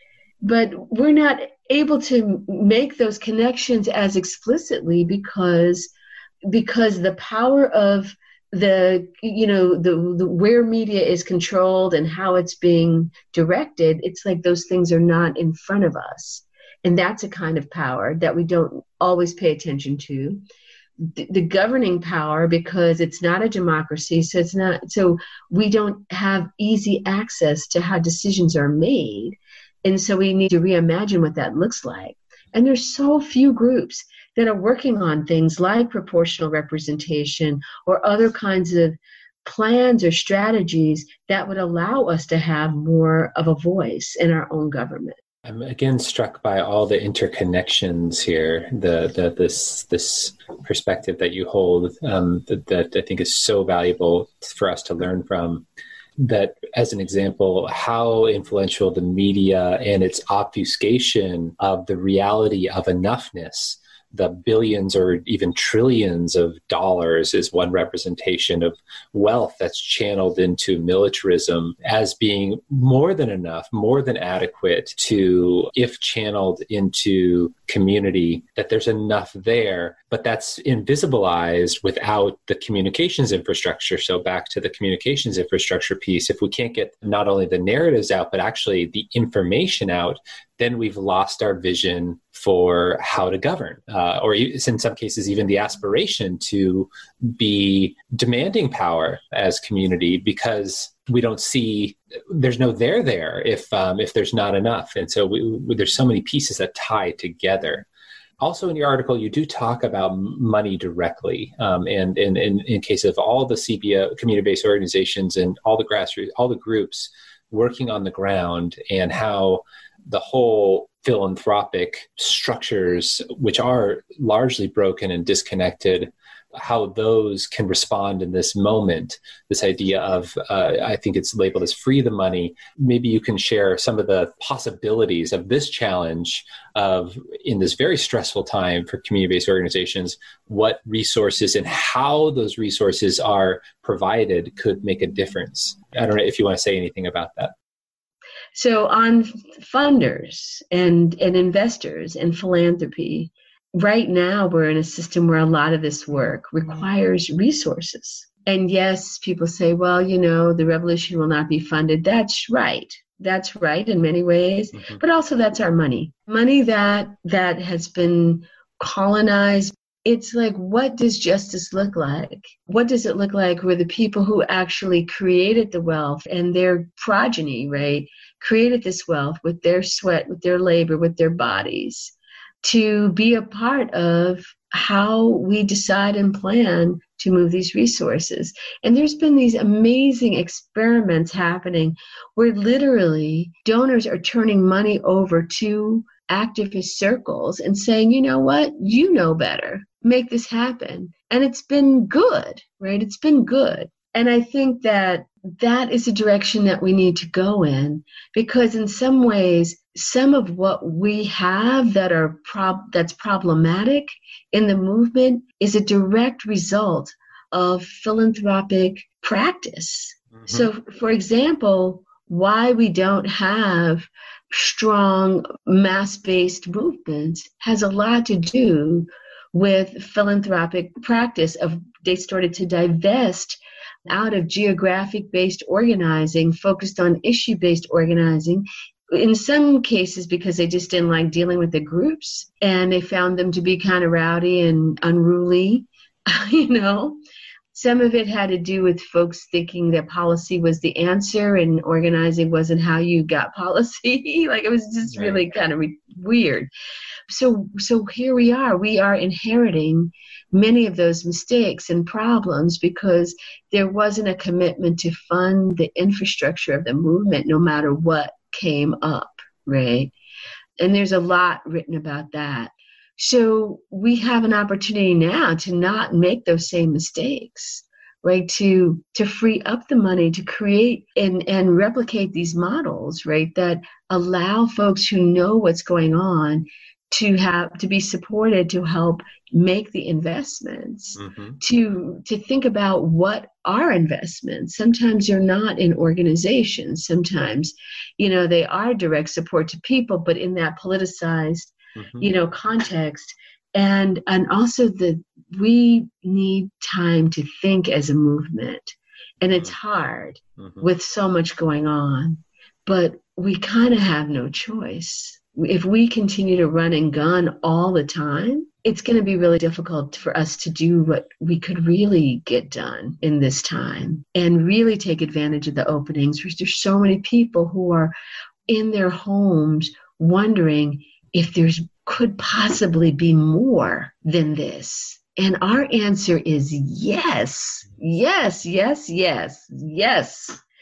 But we're not able to make those connections as explicitly because because the power of the, you know, the, the where media is controlled and how it's being directed, it's like those things are not in front of us. And that's a kind of power that we don't always pay attention to. The, the governing power, because it's not a democracy, so it's not, so we don't have easy access to how decisions are made. And so we need to reimagine what that looks like. And there's so few groups that are working on things like proportional representation or other kinds of plans or strategies that would allow us to have more of a voice in our own government. I'm again struck by all the interconnections here, the, the this this perspective that you hold um, that, that I think is so valuable for us to learn from. That, as an example, how influential the media and its obfuscation of the reality of enoughness, the billions or even trillions of dollars is one representation of wealth that's channeled into militarism as being more than enough, more than adequate to, if channeled into community, that there's enough there, but that's invisibilized without the communications infrastructure. So back to the communications infrastructure piece, if we can't get not only the narratives out, but actually the information out, then we've lost our vision for how to govern, uh, or in some cases, even the aspiration to be demanding power as community, because we don't see, there's no there there if um, if there's not enough. And so we, we, there's so many pieces that tie together. Also in your article, you do talk about money directly. Um, and in in in case of all the C B O, community-based organizations and all the grassroots, all the groups working on the ground, and how the whole philanthropic structures, which are largely broken and disconnected, how those can respond in this moment, this idea of, uh, I think it's labeled as free the money. Maybe you can share some of the possibilities of this challenge of, in this very stressful time for community-based organizations, what resources and how those resources are provided could make a difference. I don't know if you want to say anything about that. So on funders and, and investors and philanthropy, right now we're in a system where a lot of this work requires resources. And yes, people say, well, you know, the revolution will not be funded. That's right. That's right in many ways. Mm-hmm. But also that's our money. Money that that has been colonized. It's like, what does justice look like? What does it look like where the people who actually created the wealth and their progeny, right, created this wealth with their sweat, with their labor, with their bodies, to be a part of how we decide and plan to move these resources. And there's been these amazing experiments happening where literally donors are turning money over to activist circles and saying, you know what, you know better, make this happen. And it's been good, right? It's been good. And I think that that is a direction that we need to go in, because in some ways, some of what we have that are prob- that's problematic in the movement is a direct result of philanthropic practice. Mm-hmm. So, for example, why we don't have strong mass-based movements has a lot to do with philanthropic practice of they started to divest out of geographic-based organizing, focused on issue-based organizing, in some cases because they just didn't like dealing with the groups and they found them to be kind of rowdy and unruly, you know. Some of it had to do with folks thinking that policy was the answer and organizing wasn't how you got policy. Like, it was just really kind of re- weird. So, so here we are. We are inheriting many of those mistakes and problems because there wasn't a commitment to fund the infrastructure of the movement no matter what came up, right? And there's a lot written about that. So we have an opportunity now to not make those same mistakes, right? To to free up the money to create and, and replicate these models, right? That allow folks who know what's going on to have to be supported to help make the investments, mm-hmm. to to think about what are investments. Sometimes they're not in organizations. Sometimes, you know, they are direct support to people, but in that politicized, mm-hmm. you know, context. And and also the we need time to think as a movement. And it's hard mm-hmm. with so much going on, but we kind of have no choice. If we continue to run and gun all the time, it's going to be really difficult for us to do what we could really get done in this time and really take advantage of the openings. There's so many people who are in their homes wondering if there's could possibly be more than this. And our answer is yes, yes, yes, yes, yes.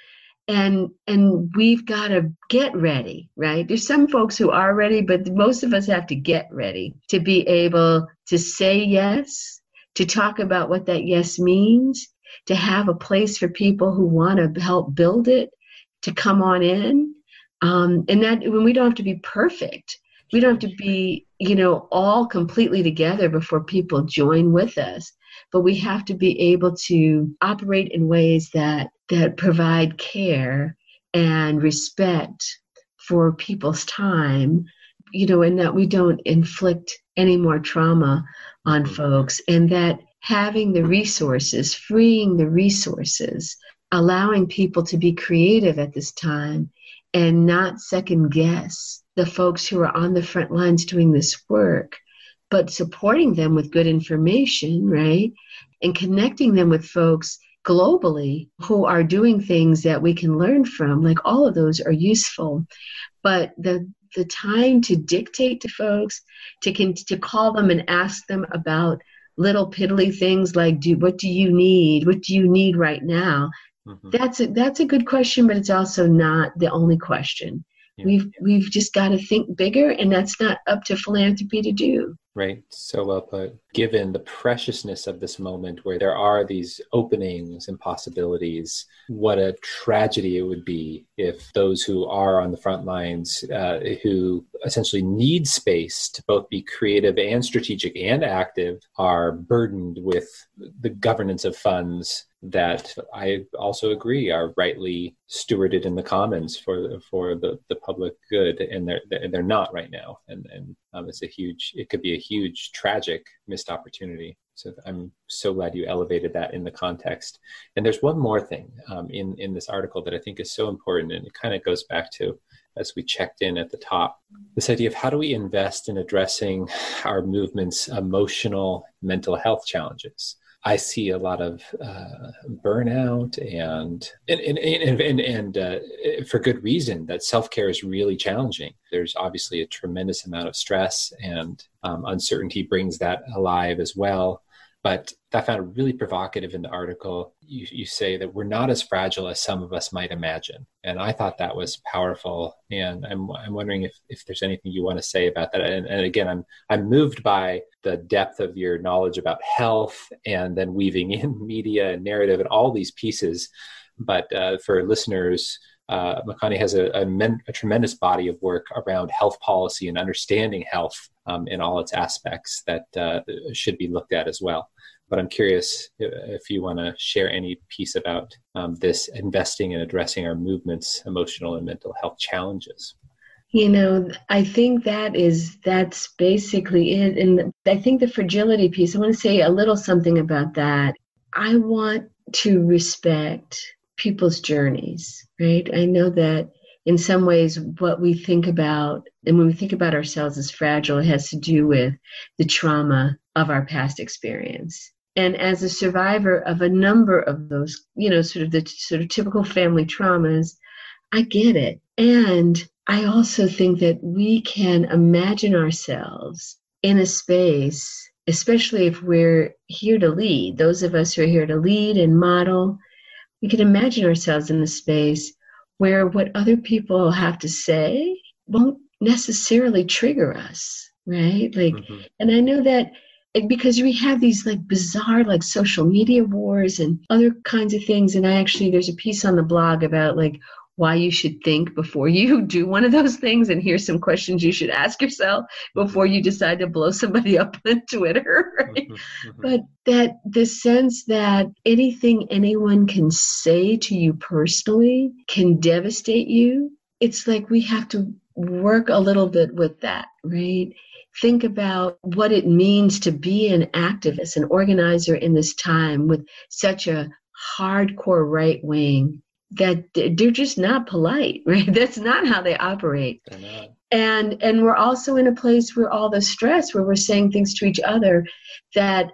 And and we've got to get ready, right? There's some folks who are ready, but most of us have to get ready to be able to say yes, to talk about what that yes means, to have a place for people who want to help build it, to come on in. Um, and that when we don't have to be perfect, we don't have to be, you know, all completely together before people join with us. But we have to be able to operate in ways that that provide care and respect for people's time, you know, and that we don't inflict any more trauma on mm-hmm. folks, and that having the resources, freeing the resources, allowing people to be creative at this time and not second guess the folks who are on the front lines doing this work, but supporting them with good information, right? And connecting them with folks globally who are doing things that we can learn from. Like, all of those are useful. But the the time to dictate to folks, to can, to call them and ask them about little piddly things like, do what do you need? What do you need right now? Mm-hmm. That's a, that's a good question, but it's also not the only question. Yeah. We've we've just got to think bigger, and that's not up to philanthropy to do. Right. So well put. Given the preciousness of this moment where there are these openings and possibilities, what a tragedy it would be if those who are on the front lines, uh, who essentially need space to both be creative and strategic and active, are burdened with the governance of funds that I also agree are rightly stewarded in the commons for for the, the public good, and they're they're not right now, and and um, it's a huge it could be a huge tragic missed opportunity. So I'm so glad you elevated that in the context. And there's one more thing um, in in this article that I think is so important, and it kind of goes back to, as we checked in at the top, this idea of how do we invest in addressing our movement's emotional mental health challenges. I see a lot of uh, burnout and and and and, and, and uh, for good reason, that self-care is really challenging. There's obviously a tremendous amount of stress, and um, uncertainty brings that alive as well. But I found it really provocative in the article. You, you say that we're not as fragile as some of us might imagine. And I thought that was powerful. And I'm I'm wondering if, if there's anything you want to say about that. And, and again, I'm I'm moved by the depth of your knowledge about health, and then weaving in media and narrative and all these pieces. But uh, for listeners, uh, Makani has a, a, men, a tremendous body of work around health policy and understanding health um, in all its aspects that uh, should be looked at as well. But I'm curious if you want to share any piece about um, this investing and addressing our movement's emotional and mental health challenges. You know, I think that is, that's basically it. And I think the fragility piece, I want to say a little something about that. I want to respect people's journeys, right? I know that in some ways what we think about, and when we think about ourselves as fragile, it has to do with the trauma of our past experience. And as a survivor of a number of those, you know, sort of the sort of typical family traumas, I get it. And I also think that we can imagine ourselves in a space, especially if we're here to lead, those of us who are here to lead and model, we can imagine ourselves in a space where what other people have to say won't necessarily trigger us, right? Like, mm-hmm. And I know that because we have these like bizarre like social media wars and other kinds of things. And I actually, there's a piece on the blog about like why you should think before you do one of those things. And here's some questions you should ask yourself before you decide to blow somebody up on Twitter. Right? Mm-hmm, mm-hmm. But that the sense that anything anyone can say to you personally can devastate you. It's like we have to work a little bit with that, right? Think about what it means to be an activist, an organizer in this time with such a hardcore right wing that they're just not polite, right? That's not how they operate. They're not. And and we're also in a place where all the stress, where we're saying things to each other that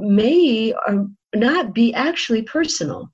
may or not be actually personal.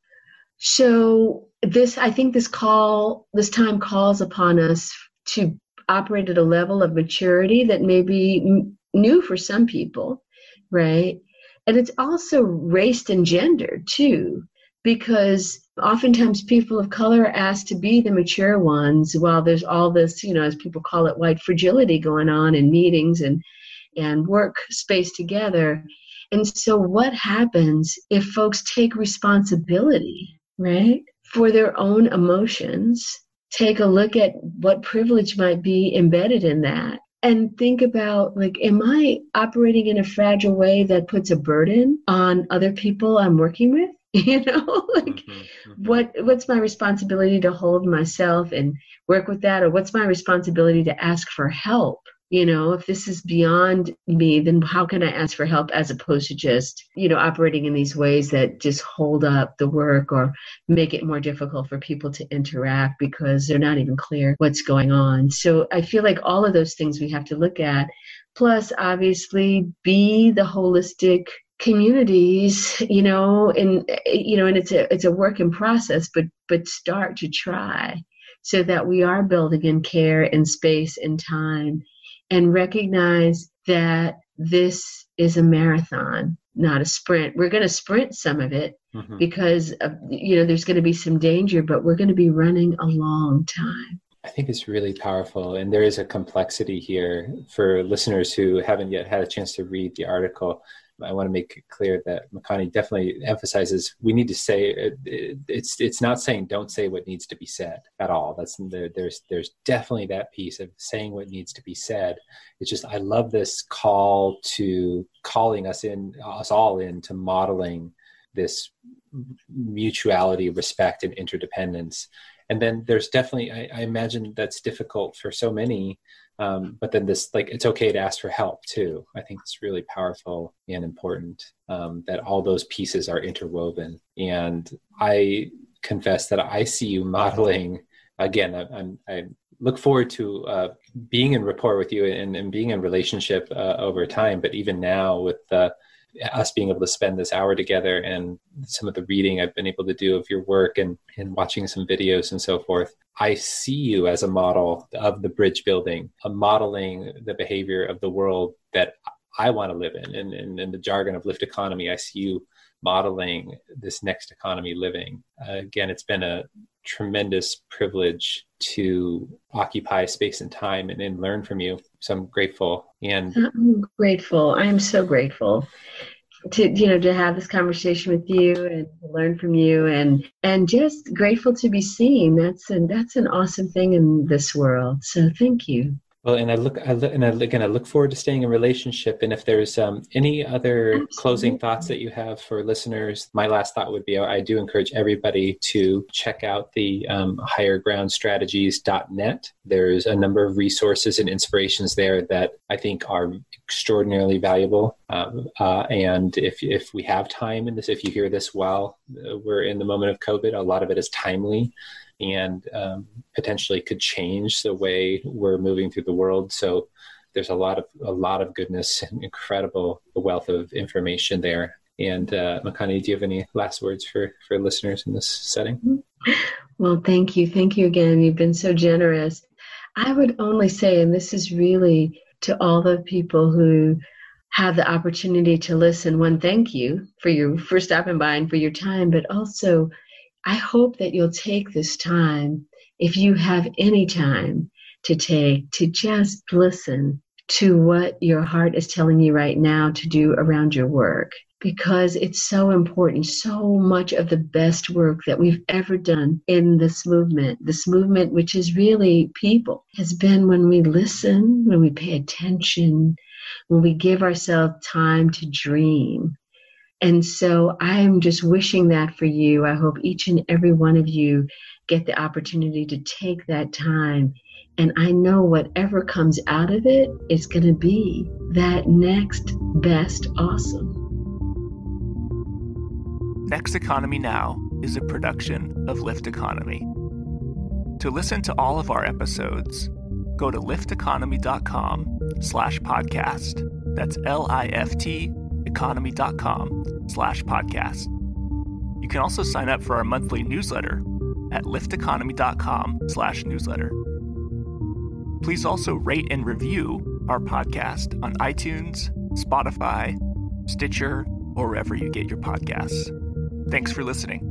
So this, I think this call, this time calls upon us to operate at a level of maturity that may be new for some people, right? And it's also raced and gendered too, because Oftentimes people of color are asked to be the mature ones while there's all this, you know, as people call it, white fragility going on in meetings and, and work space together. And so what happens if folks take responsibility, right, for their own emotions, take a look at what privilege might be embedded in that, and think about, like, am I operating in a fragile way that puts a burden on other people I'm working with? You know, like Mm-hmm, mm-hmm. what what's my responsibility to hold myself and work with that? Or what's my responsibility to ask for help? You know, if this is beyond me, then how can I ask for help as opposed to just, you know, operating in these ways that just hold up the work or make it more difficult for people to interact because they're not even clear what's going on. So I feel like all of those things we have to look at. Plus, obviously, be the holistic communities, you know, and, you know, and it's a, it's a work in process, but, but start to try so that we are building in care and space and time. And recognize that this is a marathon, not a sprint. We're going to sprint some of it mm-hmm. because, of, you know, there's going to be some danger, but we're going to be running a long time. I think it's really powerful. And there is a complexity here for listeners who haven't yet had a chance to read the article. I want to make it clear that Makani definitely emphasizes we need to say it, it, it's it's not saying don't say what needs to be said at all. That's there, there's there's definitely that piece of saying what needs to be said. It's just I love this call to calling us in us all in to modeling this mutuality, respect, and interdependence. And then there's definitely I, I imagine that's difficult for so many. Um, but then this, like, it's okay to ask for help too. I think it's really powerful and important um, that all those pieces are interwoven. And I confess that I see you modeling, again, I, I'm, I look forward to uh, being in rapport with you and, and being in relationship uh, over time. But even now with uh, us being able to spend this hour together and some of the reading I've been able to do of your work and, and watching some videos and so forth, I see you as a model of the bridge building, a modeling the behavior of the world that I want to live in. And in, in the jargon of Lift Economy, I see you modeling this next economy living. Uh, again, it's been a tremendous privilege to occupy space and time and, and learn from you. So I'm grateful. And I'm grateful. I'm so grateful to, you know, to have this conversation with you and to learn from you, and, and just grateful to be seen. That's an, that's an awesome thing in this world. So thank you. Well, and I look, I look, and I, again, I look forward to staying in relationship. And if there's um, any other Absolutely. Closing thoughts that you have for listeners, my last thought would be, I do encourage everybody to check out the um, higher ground strategies dot net. There's a number of resources and inspirations there that I think are extraordinarily valuable. Um, uh, and if if we have time in this, if you hear this while uh, we're in the moment of COVID, a lot of it is timely and um, potentially could change the way we're moving through the world. So there's a lot of a lot of goodness and incredible wealth of information there. And uh, Makani, do you have any last words for, for listeners in this setting? Well, thank you. Thank you again. You've been so generous. I would only say, and this is really to all the people who have the opportunity to listen, one, thank you for your for stopping by and for your time, but also I hope that you'll take this time, if you have any time to take, to just listen to what your heart is telling you right now to do around your work, because it's so important. So much of the best work that we've ever done in this movement, this movement, which is really people, has been when we listen, when we pay attention, when we give ourselves time to dream. And so I'm just wishing that for you. I hope each and every one of you get the opportunity to take that time. And I know whatever comes out of it is going to be that next best awesome. Next Economy Now is a production of Lift Economy. To listen to all of our episodes, go to lifteconomy.com slash podcast. That's L I F T economy.com slash podcast. You can also sign up for our monthly newsletter at lifteconomy.com slash newsletter. Please also rate and review our podcast on iTunes, Spotify, Stitcher, or wherever you get your podcasts. Thanks for listening.